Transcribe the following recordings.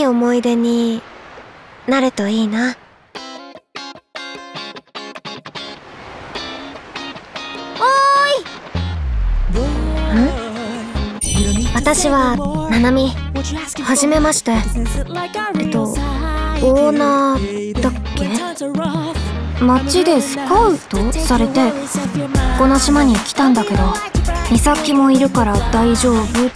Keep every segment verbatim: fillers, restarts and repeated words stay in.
い思い出になるといいな。おーい。ん？私はナナミ。はじめまして。えっとオーナーだっけ？街でスカウトされてこの島に来たんだけど、ミサキもいるから大丈夫って。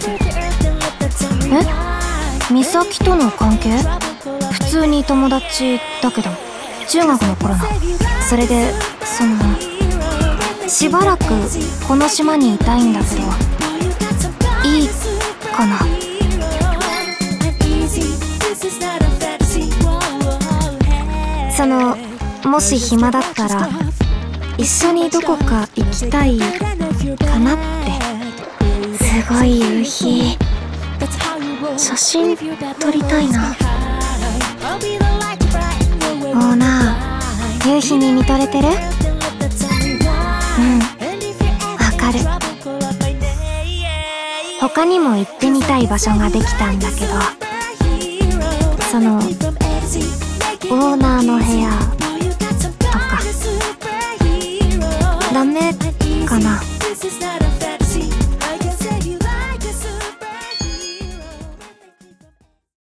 え？ミサキとの関係？普通に友達だけど、中学の頃の。それでそのしばらくこの島にいたいんだけどいいかな？そのもし暇だったら一緒にどこか行きたいかなって。すごい夕日、写真撮りたいな。オーナー、夕日に見とれてる？うん、わかる。他にも行ってみたい場所ができたんだけど、そのオーナーの部屋